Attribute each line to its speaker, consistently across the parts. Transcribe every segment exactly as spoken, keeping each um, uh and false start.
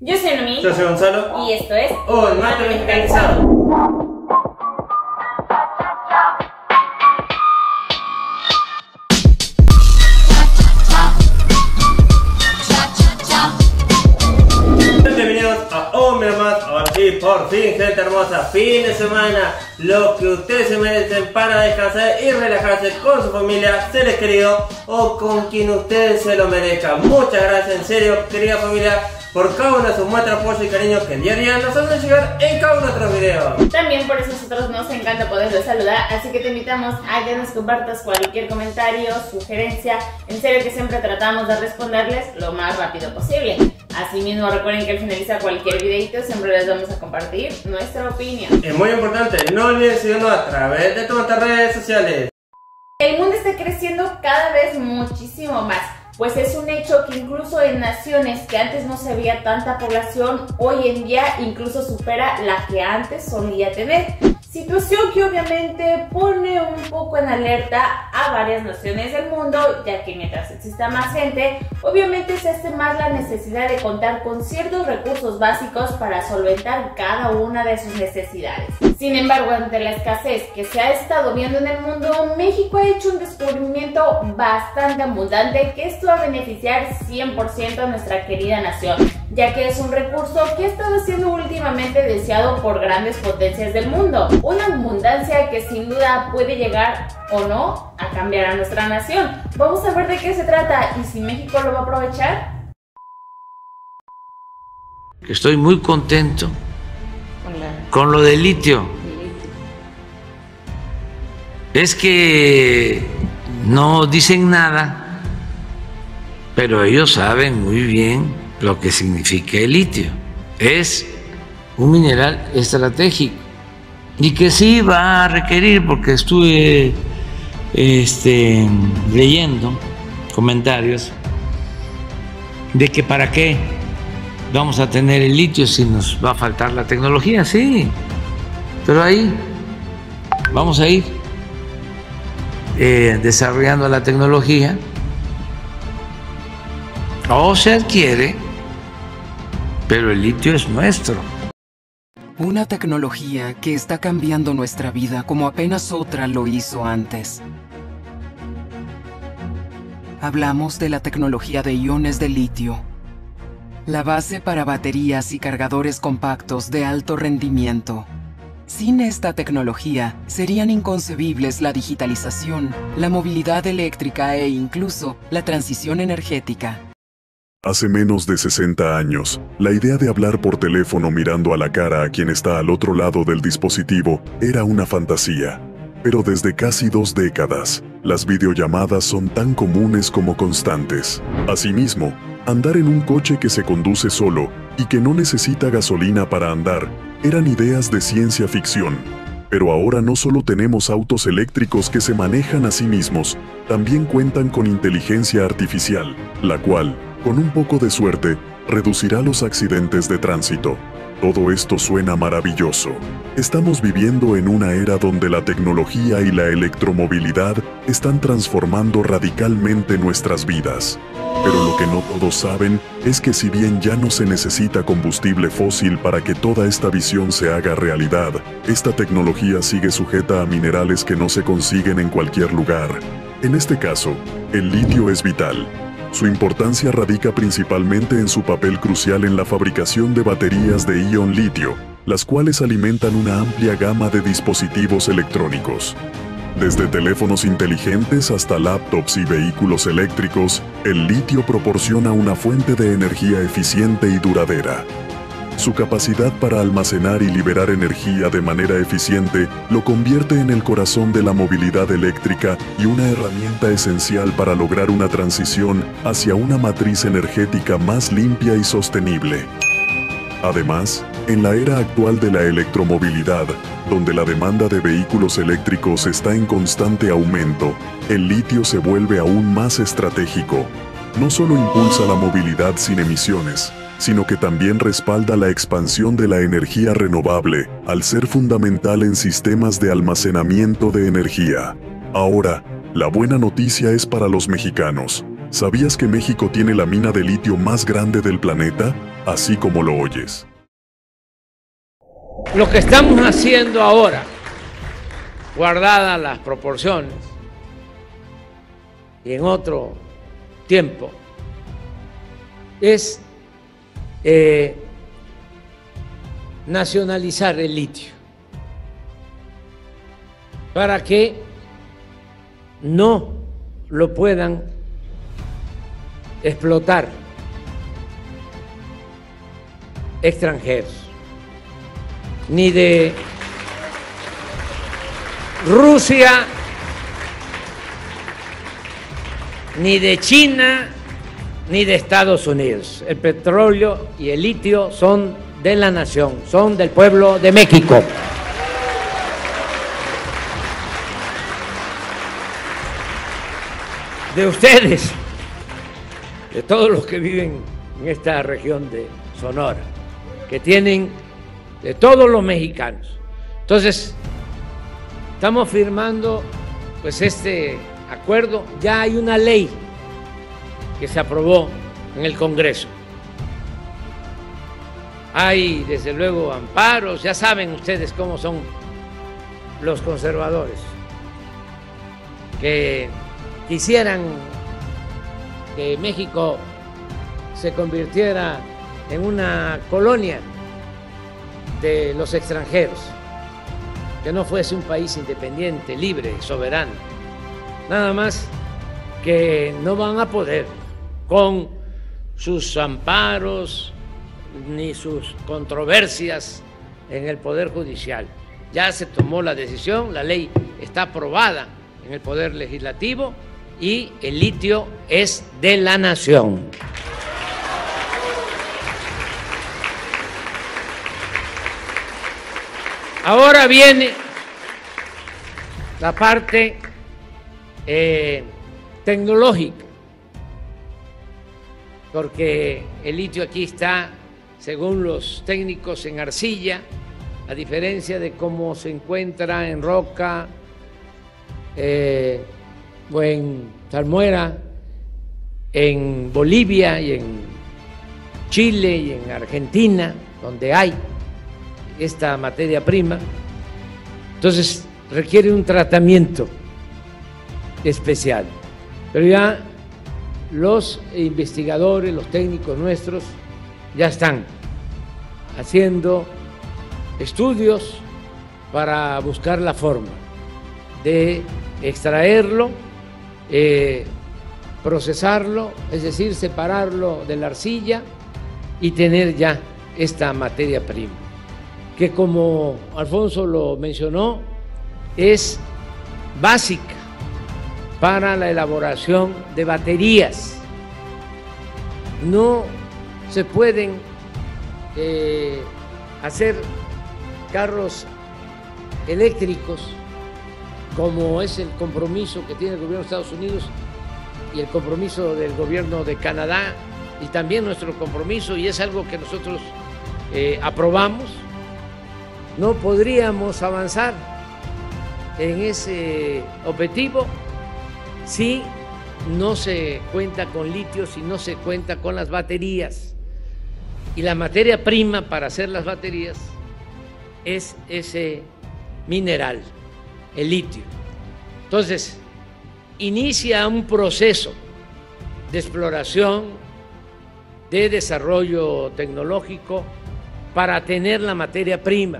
Speaker 1: Yo soy Noemí.
Speaker 2: Yo soy Gonzalo.
Speaker 1: Y esto es
Speaker 2: Un Mate Mexicanizado. Bienvenidos a un mes más. Ahora sí, por fin, gente hermosa. Fin de semana. Lo que ustedes se merecen para descansar y relajarse con su familia, seres queridos o con quien ustedes se lo merezcan. Muchas gracias, en serio, querida familia, por cada una de sus muestras, apoyo y cariño que día a día nos hacen llegar en cada uno de nuestros videos.
Speaker 1: También por eso a nosotros nos encanta poderlos saludar, así que te invitamos a que nos compartas cualquier comentario, sugerencia. En serio que siempre tratamos de responderles lo más rápido posible. Asimismo, recuerden que al finalizar cualquier videito siempre les vamos a compartir nuestra opinión.
Speaker 2: Es muy importante, no olviden seguirnos a través de todas nuestras redes sociales.
Speaker 1: El mundo está creciendo cada vez muchísimo más, pues es un hecho que incluso en naciones que antes no se veía tanta población, hoy en día incluso supera la que antes solía tener. Situación que obviamente pone un poco en alerta a varias naciones del mundo, ya que mientras exista más gente, obviamente se hace más la necesidad de contar con ciertos recursos básicos para solventar cada una de sus necesidades. Sin embargo, ante la escasez que se ha estado viendo en el mundo, México ha hecho un descubrimiento bastante abundante que esto va a beneficiar cien por ciento a nuestra querida nación, ya que es un recurso que ha estado siendo últimamente deseado por grandes potencias del mundo. Una abundancia que sin duda puede llegar o no a cambiar a nuestra nación. Vamos a ver de qué se trata y si México lo va a aprovechar.
Speaker 3: Estoy muy contento con lo del litio. Es que no dicen nada, pero ellos saben muy bien lo que significa el litio. Es un mineral estratégico y que sí va a requerir, porque estuve este, leyendo comentarios de que para qué vamos a tener el litio si nos va a faltar la tecnología. Sí, pero ahí vamos a ir eh, desarrollando la tecnología, o se adquiere, pero el litio es nuestro.
Speaker 4: Una tecnología que está cambiando nuestra vida como apenas otra lo hizo antes. Hablamos de la tecnología de iones de litio, la base para baterías y cargadores compactos de alto rendimiento. Sin esta tecnología, serían inconcebibles la digitalización, la movilidad eléctrica e incluso la transición energética.
Speaker 5: Hace menos de sesenta años, la idea de hablar por teléfono mirando a la cara a quien está al otro lado del dispositivo era una fantasía. Pero desde casi dos décadas, las videollamadas son tan comunes como constantes. Asimismo, andar en un coche que se conduce solo y que no necesita gasolina para andar eran ideas de ciencia ficción. Pero ahora no solo tenemos autos eléctricos que se manejan a sí mismos, también cuentan con inteligencia artificial, la cual, con un poco de suerte, reducirá los accidentes de tránsito. Todo esto suena maravilloso. Estamos viviendo en una era donde la tecnología y la electromovilidad están transformando radicalmente nuestras vidas. Pero lo que no todos saben es que si bien ya no se necesita combustible fósil para que toda esta visión se haga realidad, esta tecnología sigue sujeta a minerales que no se consiguen en cualquier lugar. En este caso, el litio es vital. Su importancia radica principalmente en su papel crucial en la fabricación de baterías de ion litio, las cuales alimentan una amplia gama de dispositivos electrónicos. Desde teléfonos inteligentes hasta laptops y vehículos eléctricos, el litio proporciona una fuente de energía eficiente y duradera. Su capacidad para almacenar y liberar energía de manera eficiente lo convierte en el corazón de la movilidad eléctrica y una herramienta esencial para lograr una transición hacia una matriz energética más limpia y sostenible. Además, en la era actual de la electromovilidad, donde la demanda de vehículos eléctricos está en constante aumento, el litio se vuelve aún más estratégico. No solo impulsa la movilidad sin emisiones, sino que también respalda la expansión de la energía renovable, al ser fundamental en sistemas de almacenamiento de energía. Ahora, la buena noticia es para los mexicanos. ¿Sabías que México tiene la mina de litio más grande del planeta? así como lo oyes.
Speaker 3: Lo que estamos haciendo ahora, guardadas las proporciones, y en otro tiempo, es eh, nacionalizar el litio para que no lo puedan explotar extranjeros, ni de Rusia, ni de China, ni de Estados Unidos. El petróleo y el litio son de la nación, son del pueblo de México. De ustedes, de todos los que viven en esta región de Sonora, que tienen, de todos los mexicanos. Entonces, estamos firmando pues este acuerdo. Ya hay una ley que se aprobó en el Congreso. Hay desde luego amparos, ya saben ustedes cómo son los conservadores, que quisieran que México se convirtiera en una colonia de los extranjeros, que no fuese un país independiente, libre, soberano. Nada más que no van a poder con sus amparos ni sus controversias en el Poder Judicial. Ya se tomó la decisión, la ley está aprobada en el Poder Legislativo y el litio es de la nación. Ahora viene la parte eh, tecnológica, porque el litio aquí está, según los técnicos, en arcilla, a diferencia de cómo se encuentra en roca eh, o en salmuera, en Bolivia y en Chile y en Argentina, donde hay esta materia prima. Entonces requiere un tratamiento especial, pero ya los investigadores, los técnicos nuestros ya están haciendo estudios para buscar la forma de extraerlo, eh, procesarlo, es decir, separarlo de la arcilla y tener ya esta materia prima, que como Alfonso lo mencionó, es básica para la elaboración de baterías. No se pueden eh, hacer carros eléctricos, como es el compromiso que tiene el gobierno de Estados Unidos y el compromiso del gobierno de Canadá, y también nuestro compromiso, y es algo que nosotros eh, aprobamos. No podríamos avanzar en ese objetivo si no se cuenta con litio, si no se cuenta con las baterías. Y la materia prima para hacer las baterías es ese mineral, el litio. Entonces, inicia un proceso de exploración, de desarrollo tecnológico para tener la materia prima.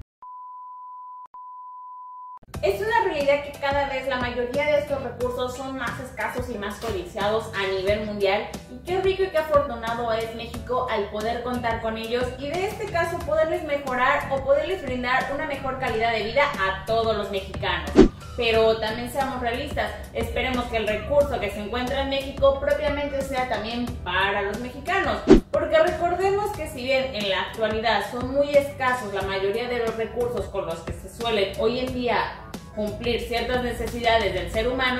Speaker 1: Es una realidad que cada vez la mayoría de estos recursos son más escasos y más codiciados a nivel mundial, y qué rico y qué afortunado es México al poder contar con ellos y de este caso poderles mejorar o poderles brindar una mejor calidad de vida a todos los mexicanos. Pero también seamos realistas, esperemos que el recurso que se encuentra en México propiamente sea también para los mexicanos, porque recordemos que si bien en la actualidad son muy escasos la mayoría de los recursos con los que se suelen hoy en día cumplir ciertas necesidades del ser humano,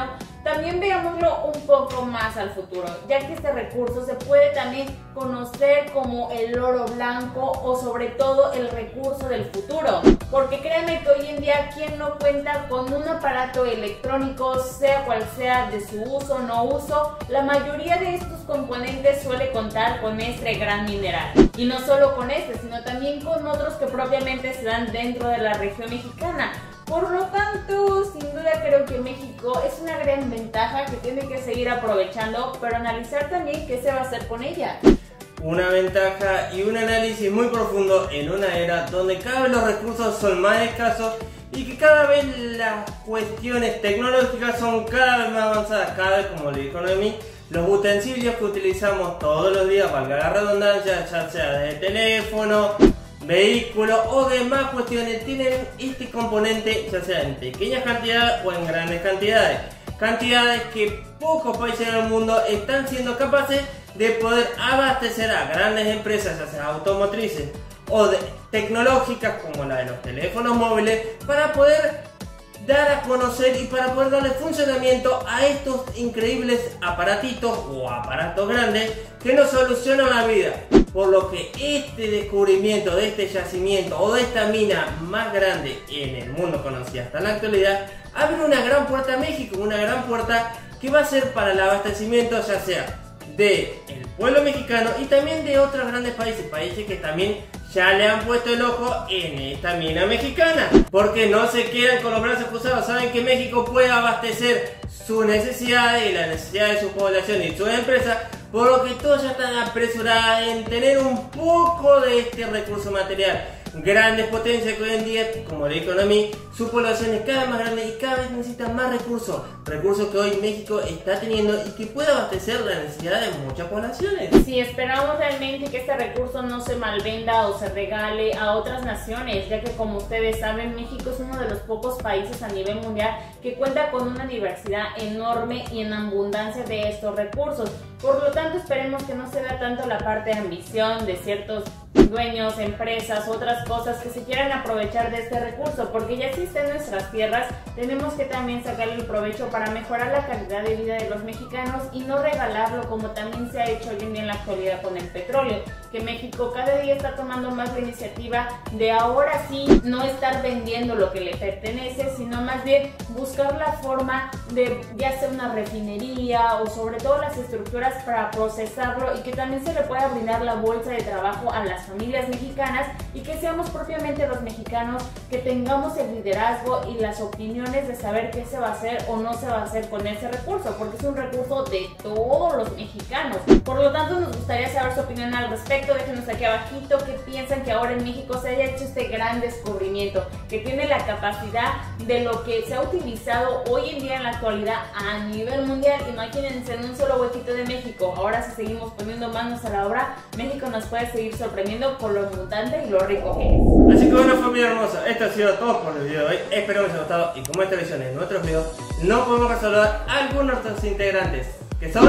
Speaker 1: también veámoslo un poco más al futuro, ya que este recurso se puede también conocer como el oro blanco o sobre todo el recurso del futuro, porque créanme que hoy en día quien no cuenta con un aparato electrónico, sea cual sea de su uso o no uso, la mayoría de estos componentes suele contar con este gran mineral. Y no solo con este, sino también con otros que propiamente se dan dentro de la región mexicana. Por lo tanto, sin duda creo que México es una gran ventaja que tiene que seguir aprovechando, pero analizar también qué se va a hacer con ella.
Speaker 2: Una ventaja y un análisis muy profundo en una era donde cada vez los recursos son más escasos y que cada vez las cuestiones tecnológicas son cada vez más avanzadas. Cada vez, como le dijo Noemí, los utensilios que utilizamos todos los días, valga la redundancia, ya sea de teléfono, vehículos o demás cuestiones, tienen este componente, ya sea en pequeñas cantidades o en grandes cantidades. Cantidades que pocos países del mundo están siendo capaces de poder abastecer a grandes empresas, ya sea automotrices o de, tecnológicas como la de los teléfonos móviles, para poder dar a conocer y para poder darle funcionamiento a estos increíbles aparatitos o aparatos grandes que nos solucionan la vida. Por lo que este descubrimiento de este yacimiento o de esta mina más grande en el mundo conocida hasta la actualidad abre una gran puerta a México, una gran puerta que va a ser para el abastecimiento ya sea del pueblo mexicano y también de otros grandes países, países que también ya le han puesto el ojo en esta mina mexicana. Porque no se quedan con los brazos cruzados, saben que México puede abastecer sus necesidades y las necesidades de su población y sus empresas, por lo que todos ya están apresurados en tener un poco de este recurso material. Grandes potencias que hoy en día, como le dijo a mí, su población es cada vez más grande y cada vez necesita más recursos. Recursos que hoy México está teniendo y que puede abastecer la necesidad de muchas poblaciones.
Speaker 1: Sí, esperamos realmente que este recurso no se malvenda o se regale a otras naciones, ya que como ustedes saben, México es uno de los pocos países a nivel mundial que cuenta con una diversidad enorme y en abundancia de estos recursos. Por lo tanto, esperemos que no se vea tanto la parte de ambición de ciertos dueños, empresas, otras cosas que se quieran aprovechar de este recurso, porque ya existe en nuestras tierras, tenemos que también sacarle el provecho para mejorar la calidad de vida de los mexicanos y no regalarlo como también se ha hecho hoy en día en la actualidad con el petróleo, que México cada día está tomando más la iniciativa de ahora sí no estar vendiendo lo que le pertenece, sino más bien buscar la forma de ya sea una refinería o sobre todo las estructuras para procesarlo y que también se le pueda brindar la bolsa de trabajo a las familias mexicanas y que seamos propiamente los mexicanos que tengamos el liderazgo y las opiniones de saber qué se va a hacer o no se va a hacer con ese recurso, porque es un recurso de todos los mexicanos. Por lo tanto, nos gustaría saber su opinión al respecto. Déjenos aquí abajito qué piensan que ahora en México se haya hecho este gran descubrimiento, que tiene la capacidad de lo que se ha utilizado hoy en día en la actualidad a nivel mundial. Imagínense, en un solo huequito de México. Ahora si seguimos poniendo manos a la obra, México nos puede seguir sorprendiendo por lo mutante y lo rico que es.
Speaker 2: Así que bueno, familia hermosa, esto ha sido todo por el video de hoy. Espero que les haya gustado y como esta visión en nuestros videos, no podemos saludar a algunos de nuestros integrantes, que son...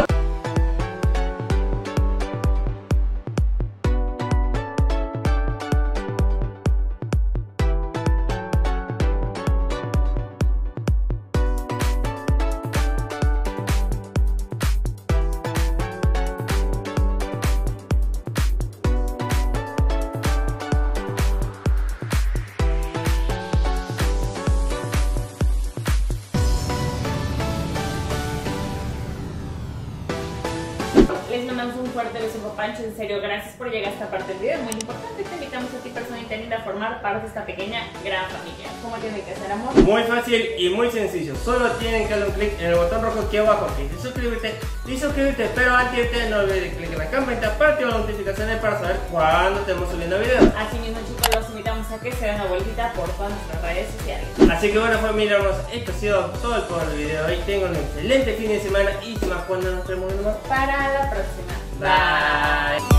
Speaker 1: Les mandamos un fuerte beso, Pancho. En serio, gracias por llegar a esta parte del video. Es muy importante. Te invitamos a ti, persona interna, a formar parte de esta pequeña gran familia. ¿Cómo tiene que ser, amor?
Speaker 2: Muy fácil y muy sencillo. Solo tienen que darle un clic en el botón rojo aquí abajo que dice suscribirte y suscribirte. Pero antes de no olvides clic en la campanita para activar las notificaciones para saber cuándo estemos subiendo videos.
Speaker 1: Así mismo, chicos, los invitamos a que se den una vueltita por todas nuestras redes sociales.
Speaker 2: Así que bueno, familia hermosa, esto ha sido todo por el video de hoy. Tengan un excelente fin de semana y sin más, cuando nos vemos de nuevo.
Speaker 1: Para la próxima.
Speaker 2: Bye.